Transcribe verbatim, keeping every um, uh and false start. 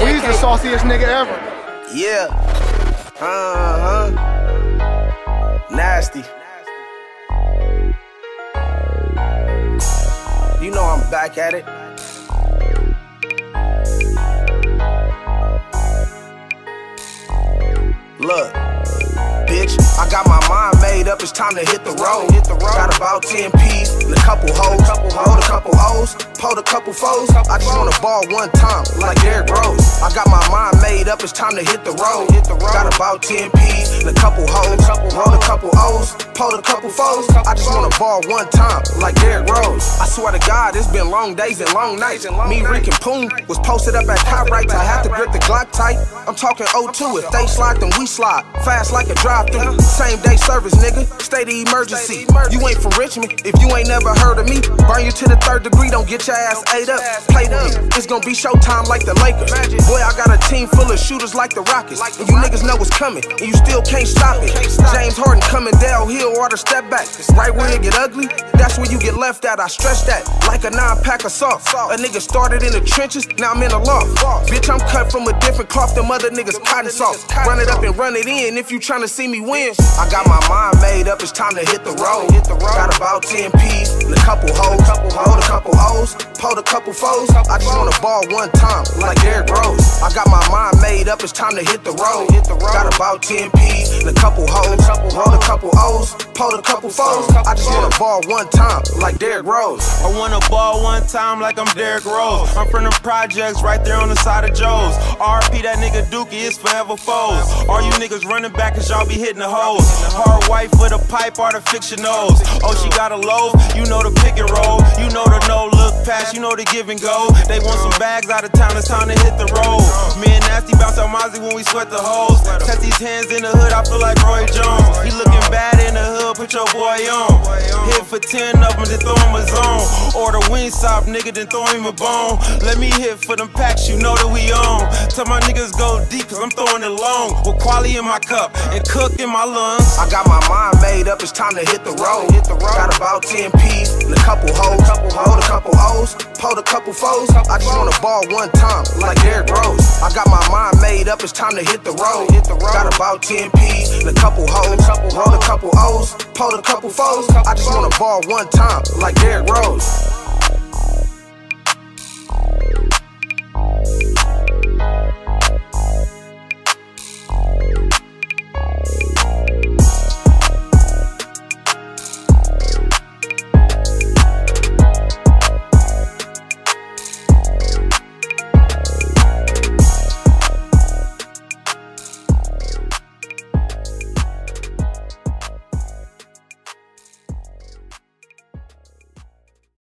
We's the sauciest nigga ever. Yeah. Uh-huh. Nasty. You know I'm back at it. Look, bitch, I got my mind made up, it's time to hit the road. Got about ten P's and a couple hoes, rolled a couple O's, pulled a couple foes. I just wanna ball one time, like Derrick Rose. I got my mind made up, it's time to hit the road. Got about ten P's and a couple hoes, rolled a couple O's, pulled a couple foes. I just wanna ball one time, like Derrick Rose. I swear to God, it's been long days and long nights. Me, Rick, and Poon was posted up at Cartwrights. I had to grip the Glock tight. I'm talking O two, if they slide, then we slide. Fast like a drive-thru, same day service, nigga. State of emergency. You ain't from Richmond if you ain't never heard of me. Burn you to the third degree, don't get your ass ate up. Play with me, it's gonna be showtime like the Lakers. Boy, I got a team full of shooters like the Rockets. And you niggas know what's coming, and you still can't stop it. James Harden coming downhill, or the step back. Right where it get ugly, that's where you get left at. I stretch that like a nine-pack of salt. A nigga started in the trenches, now I'm in the loft. Bitch, I'm cut from a different cloth than other niggas cotton soft. Run it up and run it in if you tryna see me win. I got my mind made up, it's time to hit the road. Got about ten P's and a couple hoes, rolled a couple O's, pulled a couple foes. I just wanna ball one time, like Derrick Rose. I got my mind made up, it's time to hit the road. Got about ten P's and a couple hoes, rolled a couple O's, pulled a couple foes. I just wanna ball one time, like Derrick Rose. I wanna ball one time like I'm Derrick Rose. I'm from the projects right there on the side of Joe's. R P that nigga Dookie is forever foes. All you niggas running back cause y'all be hitting the hoes. Hard wife with a pipe, artificial nose. Oh, she got a loaf, you know the pick and roll. You know the no look pass, you know the give and go. They want some bags out of town, it's time to hit the road. Me and Nasty bounce out Mozzie when we sweat the hoes. Test these hands in the hood, I feel like Roy Jones. He looking bad in the hood, put your boy on. Hit for ten of them, then throw him a zone. Or the Wingstop nigga, then throw him a bone. Let me hit for them packs, you know that we on. Tell my niggas go deep, cause I'm throwing it long. With quality in my cup and cook in my lungs. I got my mind made up, it's time to hit the road. Got about ten P's and a couple hoes, rolled a couple O's, pulled a couple foes. I just wanna ball one time, like Derrick Rose. I got my mind made up, it's time to hit the road. Got about ten P's and a couple hoes, rolled a couple O's, pulled a couple foes. I just wanna ball one time, like Derrick Rose.